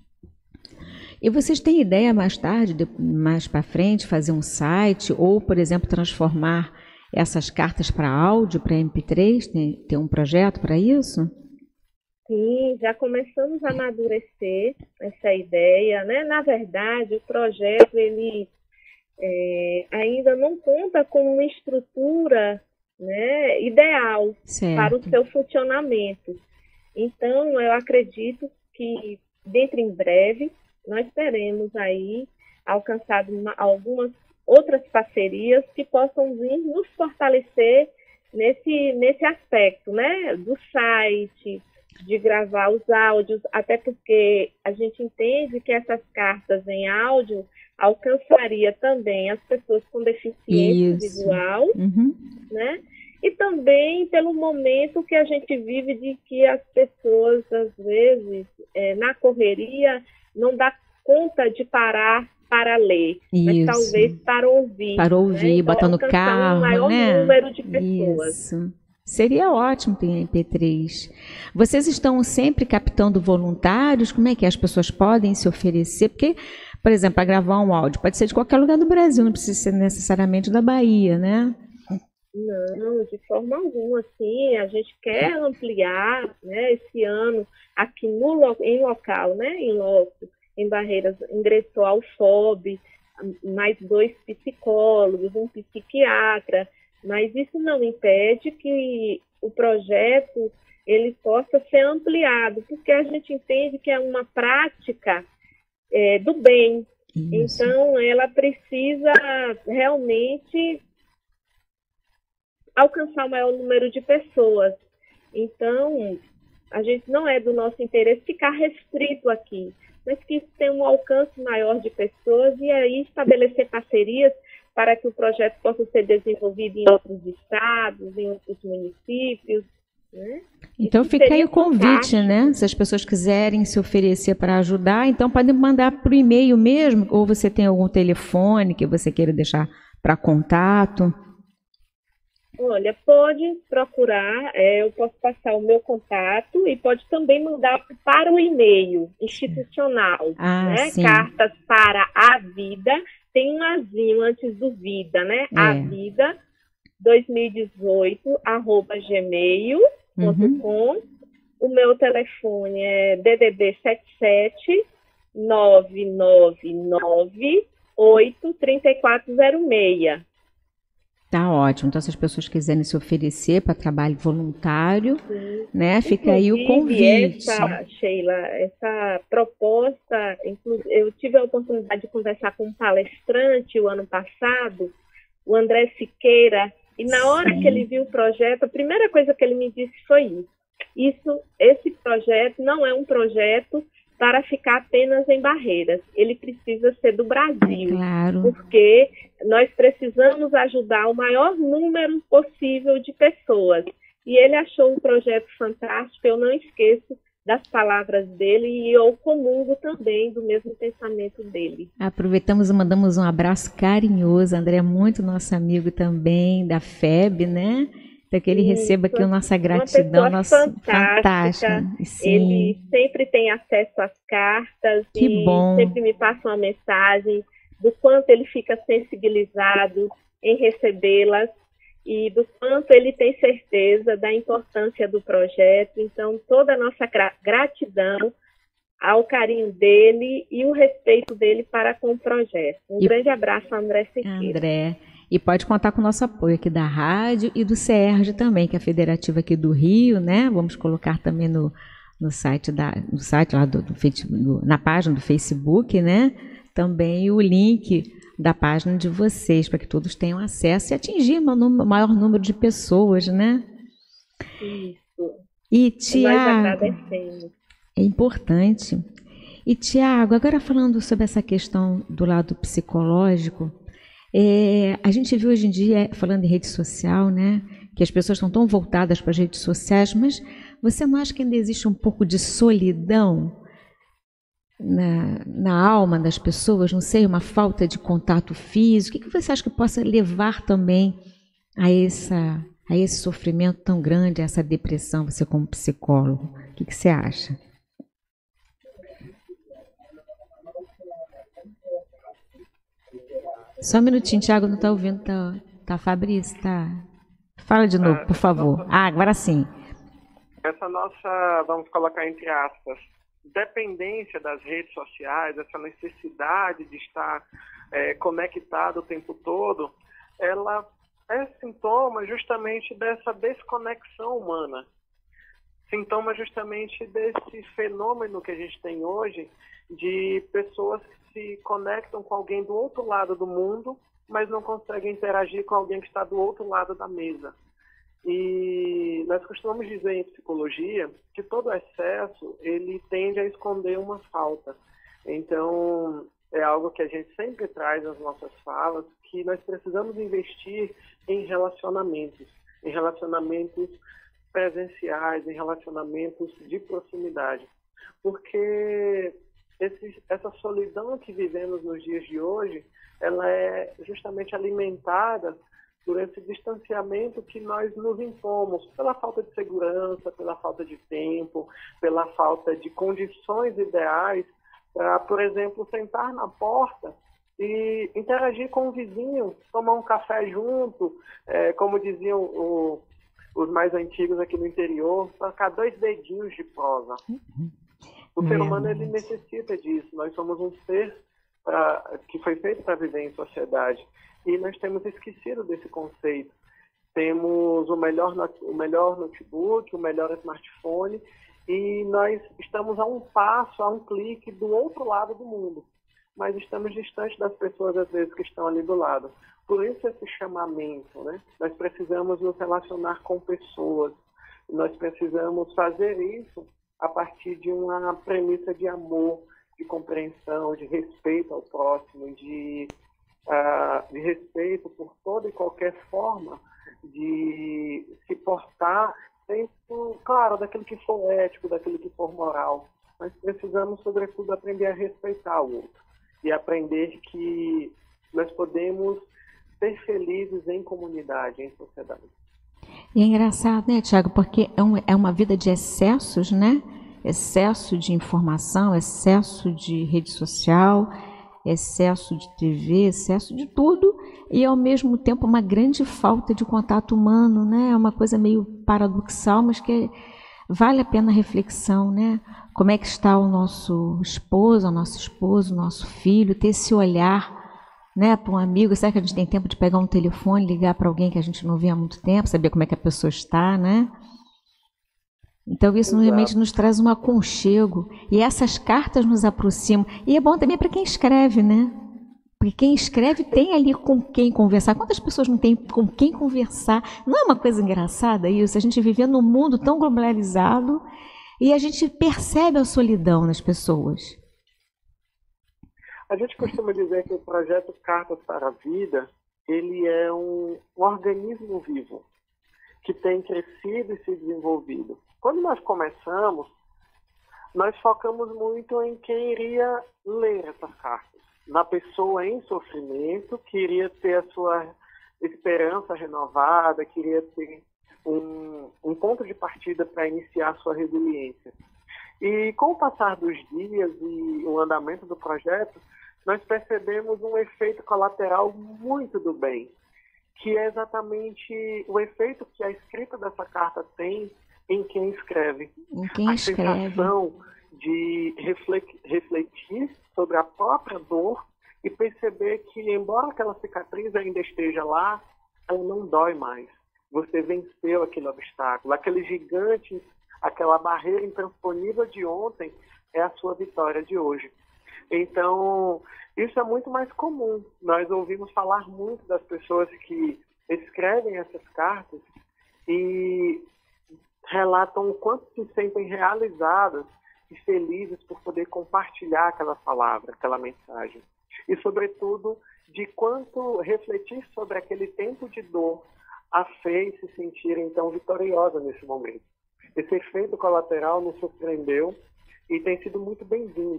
E vocês têm ideia mais tarde, de, mais para frente, fazer um site ou, por exemplo, transformar essas cartas para áudio, para M P três? Tem, tem um projeto para isso? Sim, já começamos a amadurecer essa ideia, né? Na verdade, o projeto ele é, ainda não conta com uma estrutura, né, ideal certo. Para o seu funcionamento. Então, eu acredito que dentro em breve nós teremos aí alcançado uma, algumas outras parcerias que possam vir nos fortalecer nesse, nesse aspecto, né, do site, de gravar os áudios, até porque a gente entende que essas cartas em áudio alcançaria também as pessoas com deficiência Isso. visual, uhum. né? E também pelo momento que a gente vive de que as pessoas, às vezes, é, na correria, não dá conta de parar para ler, Isso. mas talvez para ouvir. Para ouvir, né? Então, botar no carro, um maior né? número de pessoas. Isso. Seria ótimo ter M P três. Vocês estão sempre captando voluntários? Como é que as pessoas podem se oferecer? Porque, por exemplo, para gravar um áudio, pode ser de qualquer lugar do Brasil, não precisa ser necessariamente da Bahia, né? Não, de forma alguma, sim. A gente quer ampliar, né, esse ano aqui no, em local, né, em loco, em Barreiras, ingressou ao F O B, mais dois psicólogos, um psiquiatra, mas isso não impede que o projeto ele possa ser ampliado, porque a gente entende que é uma prática é, do bem. Isso. Então, ela precisa realmente alcançar o maior número de pessoas. Então, a gente não é do nosso interesse ficar restrito aqui, mas que isso tenha um alcance maior de pessoas e aí estabelecer parcerias para que o projeto possa ser desenvolvido em outros estados, em outros municípios, né? Então isso fica aí o convite, fantástico. Né? Se as pessoas quiserem se oferecer para ajudar, então podem mandar por e-mail mesmo, ou você tem algum telefone que você queira deixar para contato? Olha, pode procurar, é, eu posso passar o meu contato e pode também mandar para o e-mail institucional, ah, né? Sim. Cartas para a Vida, tem um azinho antes do Vida, né? É. A Vida dois mil e dezoito arroba gmail ponto com. Uhum. O meu telefone é D D D sete sete nove nove nove oito três quatro zero seis. Tá ótimo. Então, se as pessoas quiserem se oferecer para trabalho voluntário, Sim. né? Fica inclusive, aí o convite. Essa, Sheila, essa proposta, eu tive a oportunidade de conversar com um palestrante o ano passado, o André Siqueira, e na hora Sim. que ele viu o projeto, a primeira coisa que ele me disse foi isso. Isso, esse projeto não é um projeto para ficar apenas em Barreiras. Ele precisa ser do Brasil, claro. Porque nós precisamos ajudar o maior número possível de pessoas. E ele achou um projeto fantástico, eu não esqueço das palavras dele e eu comungo também do mesmo pensamento dele. Aproveitamos e mandamos um abraço carinhoso, André, muito nosso amigo também, da F E B, né? Então que ele Isso, receba aqui a nossa gratidão, nossa fantástica. Sim. Ele sempre tem acesso às cartas que e bom. Sempre me passa uma mensagem do quanto ele fica sensibilizado em recebê-las e do quanto ele tem certeza da importância do projeto. Então, toda a nossa gratidão ao carinho dele e o respeito dele para com o projeto. Um e... grande abraço, André Siqueira. André. E pode contar com o nosso apoio aqui da rádio e do CERJ também, que é a federativa aqui do Rio, né? Vamos colocar também no, no site, da, no site lá do, do, do, na página do Facebook, né? Também o link da página de vocês, para que todos tenham acesso e atingir o maior número de pessoas, né? Isso. E Tiago, nós agradecemos. É importante. E Tiago, agora falando sobre essa questão do lado psicológico, É, a gente viu hoje em dia, falando em rede social, né, que as pessoas estão tão voltadas para as redes sociais, mas você não acha que ainda existe um pouco de solidão na, na alma das pessoas, não sei, uma falta de contato físico. O que, que você acha que possa levar também a, essa, a esse sofrimento tão grande, a essa depressão, você como psicólogo? O que, que você acha? Só um minutinho, Tiago, não está ouvindo, tá, tá Fabrício, tá? Fala de novo, por favor. Ah, agora sim. Essa nossa, vamos colocar entre aspas, dependência das redes sociais, essa necessidade de estar é, conectado o tempo todo, ela é sintoma justamente dessa desconexão humana. Sintoma justamente desse fenômeno que a gente tem hoje de pessoas que se conectam com alguém do outro lado do mundo, mas não conseguem interagir com alguém que está do outro lado da mesa. E nós costumamos dizer em psicologia que todo excesso, ele tende a esconder uma falta. Então, é algo que a gente sempre traz nas nossas falas, que nós precisamos investir em relacionamentos, em relacionamentos presenciais, em relacionamentos de proximidade. Porque esse, essa solidão que vivemos nos dias de hoje, ela é justamente alimentada por esse distanciamento que nós nos impomos, pela falta de segurança, pela falta de tempo, pela falta de condições ideais para, por exemplo, sentar na porta e interagir com o vizinho, tomar um café junto, é, como diziam o, os mais antigos aqui no interior, trocar dois dedinhos de prosa. O ser humano, ele necessita disso. Nós somos um ser pra, que foi feito para viver em sociedade. E nós temos esquecido desse conceito. Temos o melhor, o melhor notebook, o melhor smartphone, e nós estamos a um passo, a um clique do outro lado do mundo. Mas estamos distantes das pessoas, às vezes, que estão ali do lado. Por isso esse chamamento, né? Nós precisamos nos relacionar com pessoas. Nós precisamos fazer isso a partir de uma premissa de amor, de compreensão, de respeito ao próximo, de... Uh, de respeito por toda e qualquer forma de se portar dentro, claro, daquilo que for ético, daquilo que for moral. Mas precisamos, sobretudo, aprender a respeitar o outro e aprender que nós podemos ser felizes em comunidade, em sociedade. E é engraçado, né, Tiago, porque é, um, é uma vida de excessos, né? Excesso de informação, excesso de rede social, excesso de T V, excesso de tudo, e ao mesmo tempo uma grande falta de contato humano, né? É uma coisa meio paradoxal, mas que vale a pena a reflexão, né? Como é que está o nosso esposo, o nosso esposo, o nosso filho, ter esse olhar, né, para um amigo. Será que a gente tem tempo de pegar um telefone, ligar para alguém que a gente não vê há muito tempo, saber como é que a pessoa está, né? Então isso realmente nos traz um aconchego, e essas cartas nos aproximam, e é bom também para quem escreve, né? Porque quem escreve tem ali com quem conversar. Quantas pessoas não tem com quem conversar? Não é uma coisa engraçada isso? A gente vive num mundo tão globalizado e a gente percebe a solidão nas pessoas. A gente costuma dizer que o projeto Cartas para a Vida, ele é um, um organismo vivo que tem crescido e se desenvolvido. Quando nós começamos, nós focamos muito em quem iria ler essas cartas. Na pessoa em sofrimento, que iria ter a sua esperança renovada, que iria ter um, um ponto de partida para iniciar a sua resiliência. E com o passar dos dias e o andamento do projeto, nós percebemos um efeito colateral muito do bem, que é exatamente o efeito que a escrita dessa carta tem em quem escreve. Em quem a escreve. sensação de refletir sobre a própria dor e perceber que, embora aquela cicatriz ainda esteja lá, ela não dói mais. Você venceu aquele obstáculo. Aquele gigante, aquela barreira intransponível de ontem é a sua vitória de hoje. Então, isso é muito mais comum. Nós ouvimos falar muito das pessoas que escrevem essas cartas e relatam o quanto se sentem realizadas e felizes por poder compartilhar aquela palavra, aquela mensagem. E, sobretudo, de quanto refletir sobre aquele tempo de dor a fez se sentir, então, vitoriosa nesse momento. Esse efeito colateral nos surpreendeu e tem sido muito bem-vindo,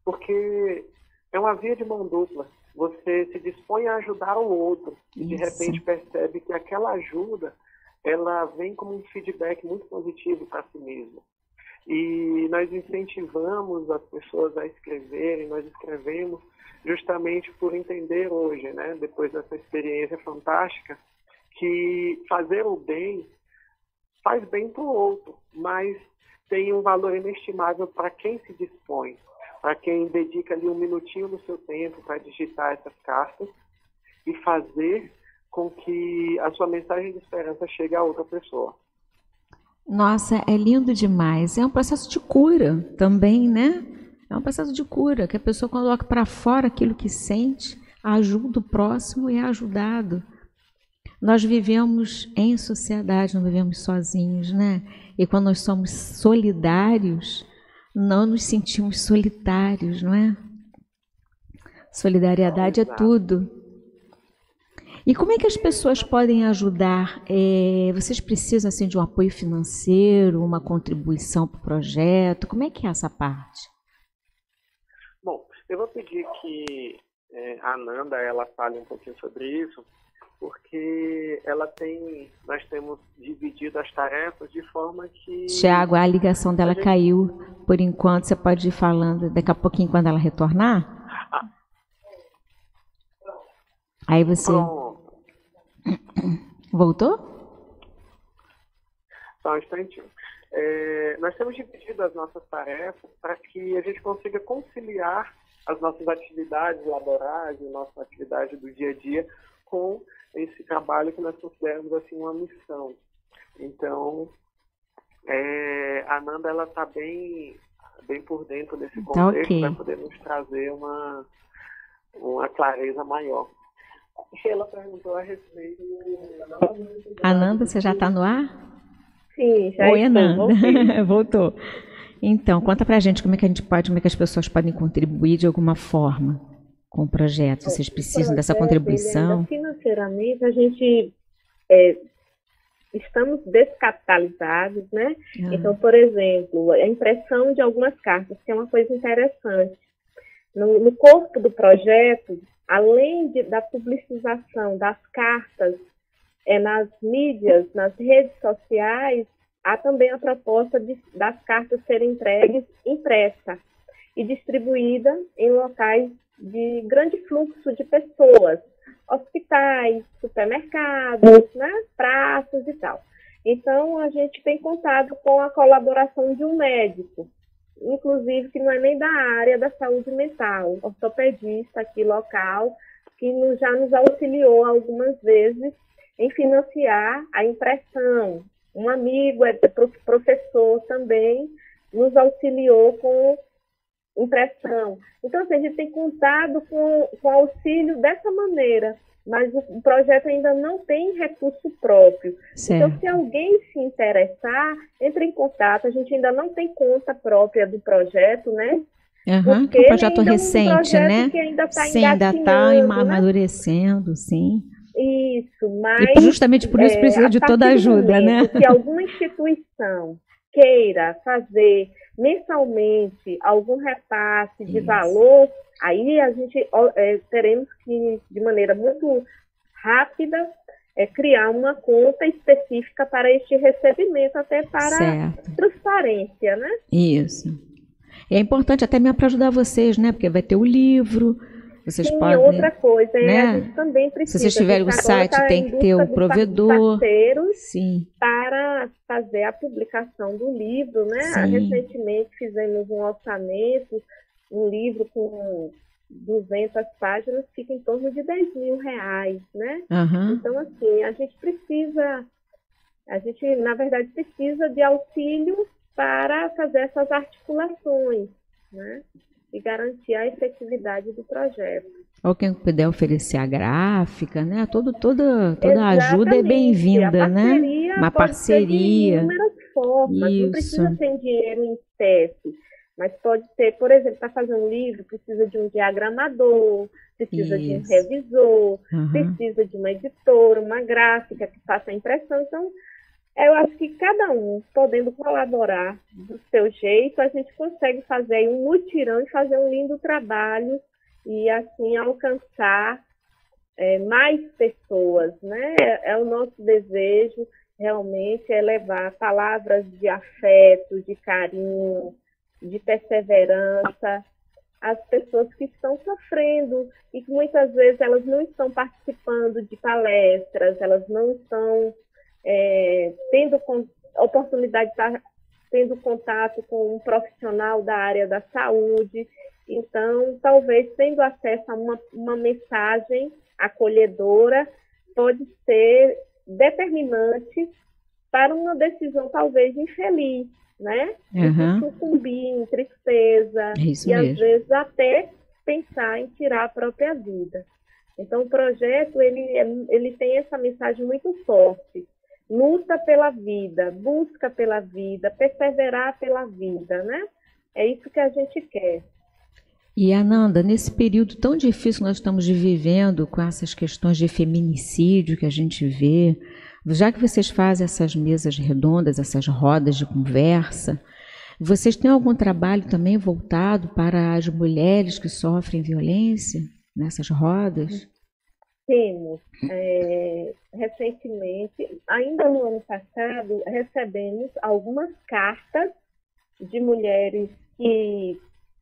porque é uma via de mão dupla. Você se dispõe a ajudar o outro e de repente percebe que aquela ajuda, ela vem como um feedback muito positivo para si mesmo. E nós incentivamos as pessoas a escreverem, nós escrevemos justamente por entender hoje, né, depois dessa experiência fantástica, que fazer o bem faz bem para o outro, mas tem um valor inestimável para quem se dispõe, para quem dedica ali um minutinho do seu tempo para digitar essas cartas e fazer com que a sua mensagem de esperança chegue a outra pessoa. Nossa, é lindo demais. É um processo de cura também, né? É um processo de cura, que a pessoa coloca para fora aquilo que sente, ajuda o próximo e é ajudado. Nós vivemos em sociedade, não vivemos sozinhos, né? E quando nós somos solidários, não nos sentimos solitários, não é? Solidariedade é tudo. E como é que as pessoas podem ajudar? É, vocês precisam assim, de um apoio financeiro, uma contribuição para o projeto? Como é que é essa parte? Bom, eu vou pedir que é, a Ananda ela fale um pouquinho sobre isso, porque ela tem, nós temos dividido as tarefas de forma que... Tiago, a ligação dela a gente... caiu por enquanto, você pode ir falando daqui a pouquinho quando ela retornar? Ah. Aí você... Pronto. Voltou? Só um instantinho. É, nós temos dividido as nossas tarefas para que a gente consiga conciliar as nossas atividades laborais, a nossa atividade do dia a dia com esse trabalho que nós consideramos assim uma missão. Então, é, a Ananda ela está bem, bem por dentro desse contexto, tá, okay, para poder nos trazer uma, uma clareza maior. Sheila perguntou a respeito... Ananda, você já está no ar? Sim, já Oi, estou. Ananda. Voltou. Então, conta pra gente como é que a gente pode, como é que as pessoas podem contribuir de alguma forma com o projeto. Vocês precisam dessa contribuição? Financeiramente, a gente é, estamos descapitalizados, né? Ah. Então, por exemplo, a impressão de algumas cartas, que é uma coisa interessante. No, no corpo do projeto, além de, da publicização das cartas é, nas mídias, nas redes sociais, há também a proposta de, das cartas serem entregues impressa e distribuída em locais de grande fluxo de pessoas, hospitais, supermercados, né, praças e tal. Então, a gente tem contado com a colaboração de um médico, inclusive que não é nem da área da saúde mental, ortopedista aqui local, que nos, já nos auxiliou algumas vezes em financiar a impressão. Um amigo, é professor também, nos auxiliou com impressão. Então, assim, a gente tem contado com, com auxílio dessa maneira, mas o projeto ainda não tem recurso próprio. Certo. Então, se alguém se interessar, entre em contato. A gente ainda não tem conta própria do projeto, né? Uhum, porque é um projeto recente, um né? Que ainda tá sim, ainda está amadurecendo, né? Sim. Isso, mas... E justamente por isso precisa é, de toda a ajuda, né? Se alguma instituição queira fazer mensalmente algum repasse de isso. valor, aí a gente é, teremos que, de maneira muito rápida, é, criar uma conta específica para este recebimento, até para certo. transparência, né? Isso. E é importante até mesmo para ajudar vocês, né? Porque vai ter o livro, vocês Sim, podem... outra coisa, né? a gente também precisa... Se vocês tiverem o site, tá tem que ter o provedor. Sim. Para fazer a publicação do livro, né? Sim. Recentemente fizemos um orçamento, um livro com duzentas páginas, fica em torno de dez mil reais, né? Uhum. Então, assim, a gente precisa, a gente, na verdade, precisa de auxílio para fazer essas articulações, né? E garantir a efetividade do projeto. Ou quem puder oferecer a gráfica, né? Todo, toda toda ajuda é bem-vinda, né? Uma parceria. De inúmeras formas. Isso. Não precisa ser em dinheiro em espécie, mas pode ser, por exemplo, para fazer um livro, precisa de um diagramador, precisa Isso. de um revisor, uhum. precisa de uma editora, uma gráfica que faça a impressão. Então, Eu acho que cada um, podendo colaborar do seu jeito, a gente consegue fazer aí um mutirão e fazer um lindo trabalho e, assim, alcançar é, mais pessoas, né? É, é o nosso desejo, realmente, é levar palavras de afeto, de carinho, de perseverança às pessoas que estão sofrendo e que muitas vezes elas não estão participando de palestras, elas não estão é, tendo con- oportunidade de estar tendo contato com um profissional da área da saúde. Então, talvez tendo acesso a uma, uma mensagem acolhedora pode ser determinante para uma decisão talvez infeliz, né? Uhum. De sucumbir em tristeza É isso e mesmo. às vezes até pensar em tirar a própria vida. Então o projeto ele, é- ele tem essa mensagem muito forte. Luta pela vida, busca pela vida, perseverar pela vida, né? É isso que a gente quer. E Ananda, nesse período tão difícil que nós estamos vivendo, com essas questões de feminicídio que a gente vê, já que vocês fazem essas mesas redondas, essas rodas de conversa, vocês têm algum trabalho também voltado para as mulheres que sofrem violência nessas rodas? Temos, é, recentemente, ainda no ano passado, recebemos algumas cartas de mulheres que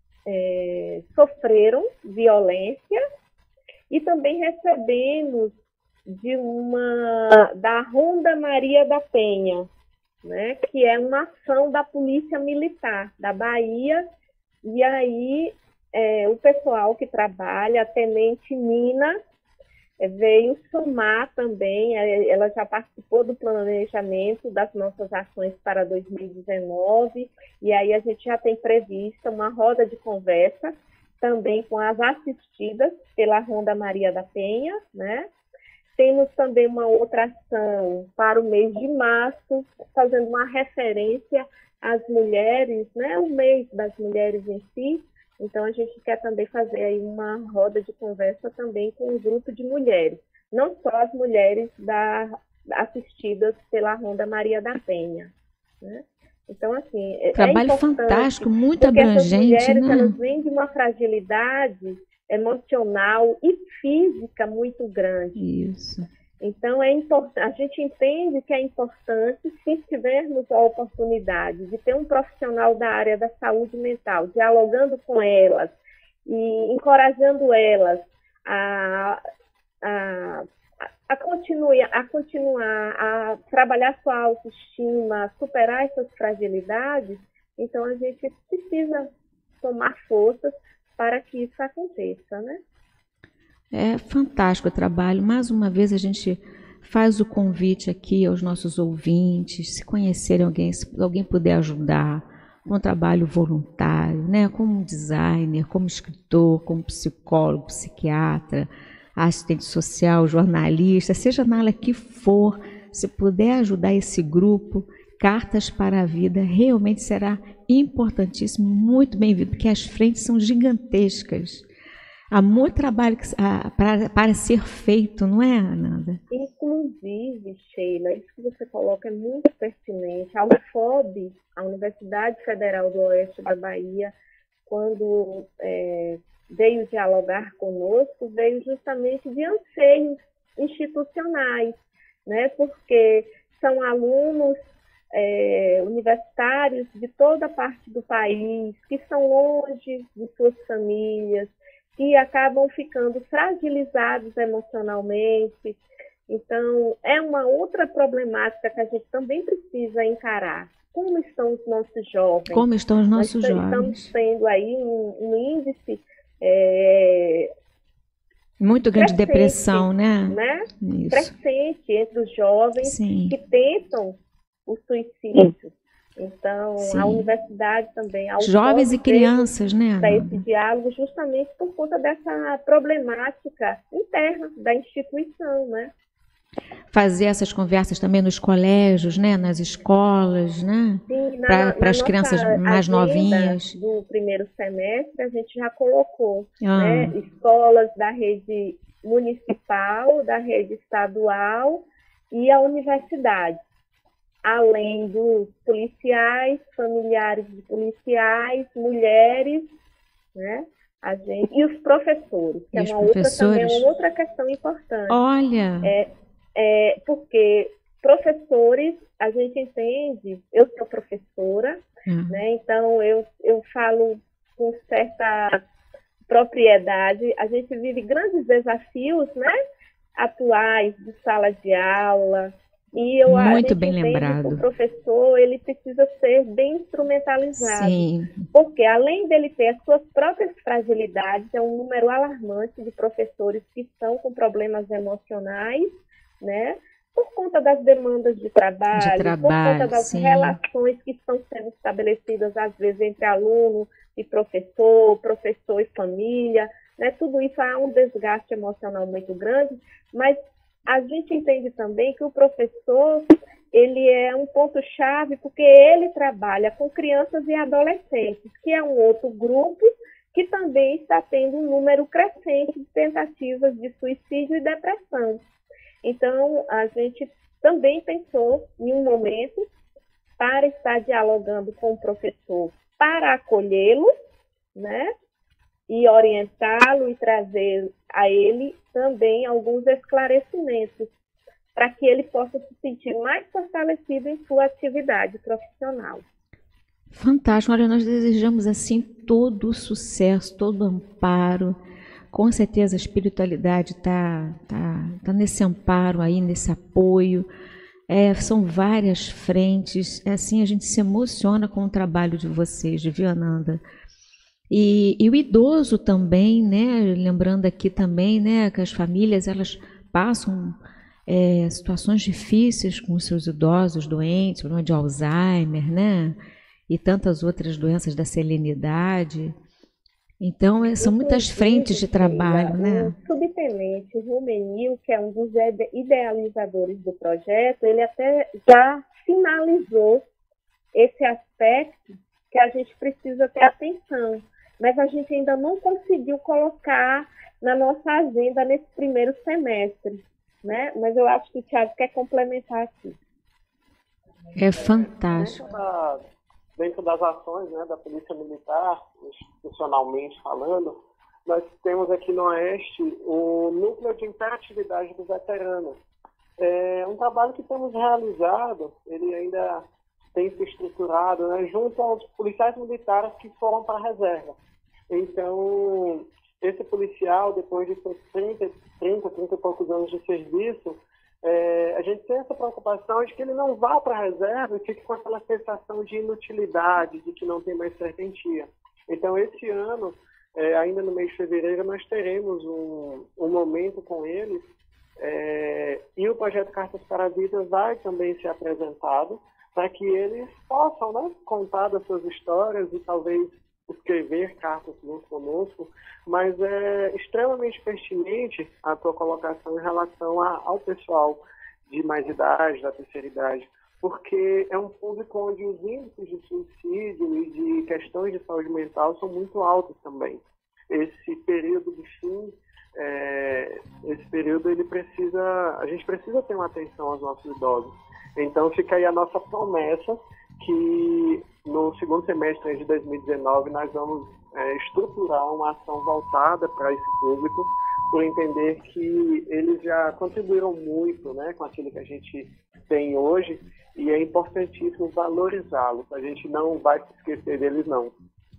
é, sofreram violência e também recebemos de uma da Ronda Maria da Penha, né, que é uma ação da Polícia Militar da Bahia, e aí é, o pessoal que trabalha, a Tenente Nina, é, veio somar também, é, ela já participou do planejamento das nossas ações para dois mil e dezenove, e aí a gente já tem prevista uma roda de conversa também com as assistidas pela Ronda Maria da Penha, né? Temos também uma outra ação para o mês de março, fazendo uma referência às mulheres, né? O mês das mulheres em si. Então, a gente quer também fazer aí uma roda de conversa também com um grupo de mulheres. Não só as mulheres da, assistidas pela Ronda Maria da Penha, né? Então, assim, Trabalho é importante, fantástico, muito porque abrangente, essas mulheres, né? elas vêm de uma fragilidade emocional e física muito grande. Isso. Então, é importante, a gente entende que é importante, se tivermos a oportunidade de ter um profissional da área da saúde mental, dialogando com elas e encorajando elas a, a, a, continuar, a continuar a trabalhar sua autoestima, a superar essas fragilidades, então a gente precisa tomar forças para que isso aconteça, né? É fantástico o trabalho. Mais uma vez a gente faz o convite aqui aos nossos ouvintes, se conhecerem alguém, se alguém puder ajudar, com um trabalho voluntário, né? Como designer, como escritor, como psicólogo, psiquiatra, assistente social, jornalista, seja na área que for, se puder ajudar esse grupo, Cartas para a Vida realmente será importantíssimo, muito bem-vindo, porque as frentes são gigantescas. Há muito trabalho que, ah, para, para ser feito, não é, Ananda? Inclusive, Sheila, isso que você coloca é muito pertinente. A U F O B, a Universidade Federal do Oeste da Bahia, quando é, veio dialogar conosco, veio justamente de anseios institucionais, né? Porque são alunos É, universitários de toda parte do país, que estão longe de suas famílias, que acabam ficando fragilizados emocionalmente. Então, é uma outra problemática que a gente também precisa encarar. Como estão os nossos jovens? Como estão os nossos Nós jovens? Estamos tendo aí um, um índice é, muito grande de crescente, depressão, né? né? Isso. Crescente entre os jovens Sim. que tentam o suicídio. Então, Sim. a universidade também... A Jovens e crianças, né? Para esse diálogo, justamente por conta dessa problemática interna da instituição, né? Fazer essas conversas também nos colégios, né? Nas escolas, né? Sim, para as crianças mais novinhas. Do primeiro semestre, a gente já colocou, ah. né? Escolas da rede municipal, da rede estadual e a universidade. além dos policiais, familiares de policiais, mulheres, né? A gente, e os professores, que e é os uma outra, também, uma outra questão importante. Olha! É, é, porque professores, a gente entende, eu sou professora, hum. né? Então eu, eu falo com certa propriedade, a gente vive grandes desafios, né? Atuais de sala de aula, e eu Muito a bem lembrado. Que o professor ele precisa ser bem instrumentalizado. Sim. Porque além dele ter as suas próprias fragilidades, é um número alarmante de professores que estão com problemas emocionais, né? Por conta das demandas de trabalho, de trabalho por conta das sim. relações que estão sendo estabelecidas, às vezes, entre aluno e professor, professor e família, né? Tudo isso há um desgaste emocional muito grande, mas a gente entende também que o professor, ele é um ponto-chave porque ele trabalha com crianças e adolescentes, que é um outro grupo que também está tendo um número crescente de tentativas de suicídio e depressão. Então, a gente também pensou em um momento para estar dialogando com o professor, para acolhê-lo, né? E orientá-lo e trazer a ele também alguns esclarecimentos, para que ele possa se sentir mais fortalecido em sua atividade profissional. Fantástico. Olha, nós desejamos assim todo o sucesso, todo o amparo. Com certeza a espiritualidade está tá, tá nesse amparo aí, nesse apoio. É, são várias frentes. Assim, a gente se emociona com o trabalho de vocês, de Ananda. E, e o idoso também, né? Lembrando aqui também, né, que as famílias elas passam é, situações difíceis com os seus idosos doentes, problema de Alzheimer, né? E tantas outras doenças da selenidade. Então, é, são muitas frentes de trabalho, né? O subtenente Rumenil, que é um dos idealizadores do projeto, ele até já finalizou esse aspecto que a gente precisa ter atenção, mas a gente ainda não conseguiu colocar na nossa agenda nesse primeiro semestre, né? Mas eu acho que o Thiago quer complementar aqui. É fantástico. Dentro, da, dentro das ações, né, da Polícia Militar, institucionalmente falando, nós temos aqui no Oeste o Núcleo de Interatividade do Veterano. É um trabalho que temos realizado, ele ainda tem se estruturado, né, junto aos policiais militares que foram para a reserva. Então, esse policial, depois de trinta, trinta, trinta e poucos anos de serviço, é, a gente tem essa preocupação de que ele não vá para a reserva e fique com aquela sensação de inutilidade, de que não tem mais serventia. Então, esse ano, é, ainda no mês de fevereiro, nós teremos um, um momento com eles, é, e o projeto Cartas para a Vida vai também ser apresentado, para que eles possam, né, contar das suas histórias e talvez escrever cartas junto conosco, mas é extremamente pertinente a tua colocação em relação a, ao pessoal de mais idade, da terceira idade, porque é um público onde os índices de suicídio e de questões de saúde mental são muito altos também. Esse período de fim, é, esse período ele precisa, a gente precisa ter uma atenção aos nossos idosos. Então fica aí a nossa promessa que no segundo semestre de dois mil e dezenove nós vamos é, estruturar uma ação voltada para esse público, por entender que eles já contribuíram muito, né, com aquilo que a gente tem hoje, e é importantíssimo valorizá-los. A gente não vai se esquecer deles, não.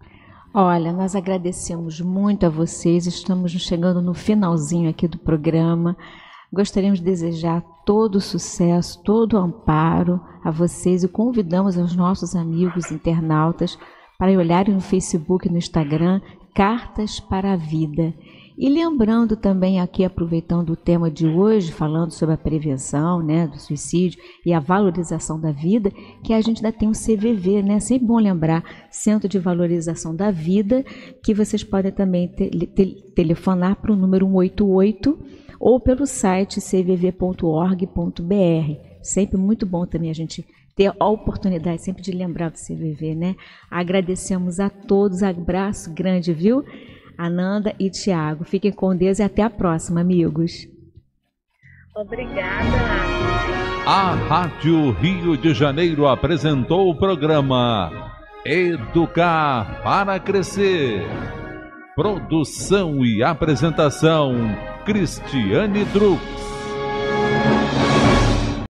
Olha, nós agradecemos muito a vocês, estamos chegando no finalzinho aqui do programa. Gostaríamos de desejar todo o sucesso, todo o amparo a vocês e convidamos os nossos amigos internautas para olharem no Facebook e no Instagram Cartas para a Vida. E lembrando também aqui, aproveitando o tema de hoje, falando sobre a prevenção, né, do suicídio e a valorização da vida, que a gente ainda tem o C V V, né? Sempre bom lembrar, Centro de Valorização da Vida, que vocês podem também te te telefonar para o número um oito oito ou pelo site c v v ponto org ponto b r. Sempre muito bom também a gente ter a oportunidade sempre de lembrar do C V V, né? Agradecemos a todos, abraço grande, viu? Ananda e Tiago. Fiquem com Deus e até a próxima, amigos. Obrigada. A Rádio Rio de Janeiro apresentou o programa Educar para Crescer. Produção e apresentação, Cristiane Drux.